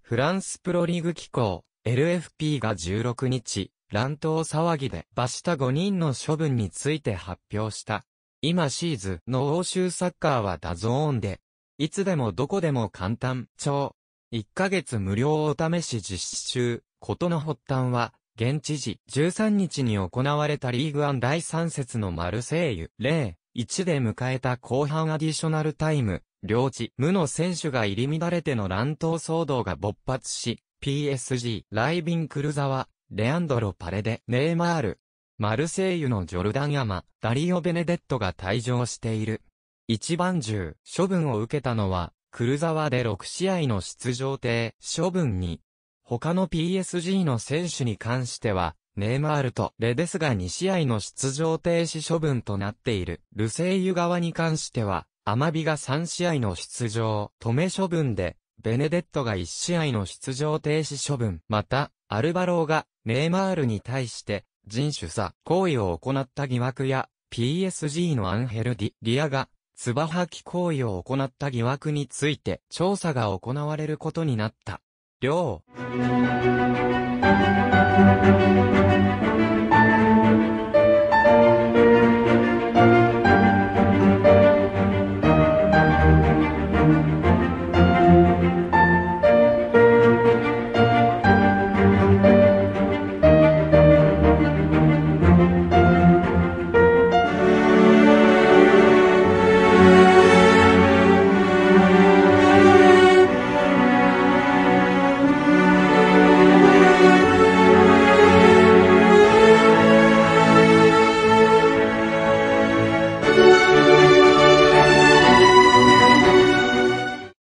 フランスプロリーグ機構、LFP が16日、乱闘騒ぎで罰した5人の処分について発表した。今シーズンの欧州サッカーはダゾーンで、いつでもどこでも簡単、超。1ヶ月無料お試し実施中、ことの発端は、現地時13日に行われたリーグワン第3節のマルセイユ0-1で迎えた後半アディショナルタイム、両チームの選手が入り乱れての乱闘騒動が勃発し、PSG、ライビン・クルザワ、レアンドロ・パレデ、ネイマール、マルセイユのジョルダン・ヤマ、ダリオ・ベネデットが退場している。一晩中、処分を受けたのは、クルザワで6試合の出場停処分に、他の PSG の選手に関しては、ネイマールとレデスが2試合の出場停止処分となっている。ルセイユ側に関しては、アマビが3試合の出場止め処分で、ベネデットが1試合の出場停止処分。また、アルバローがネイマールに対して人種差行為を行った疑惑や、PSG のアンヘル・ディ・リアが、唾吐き行為を行った疑惑について調査が行われることになった。両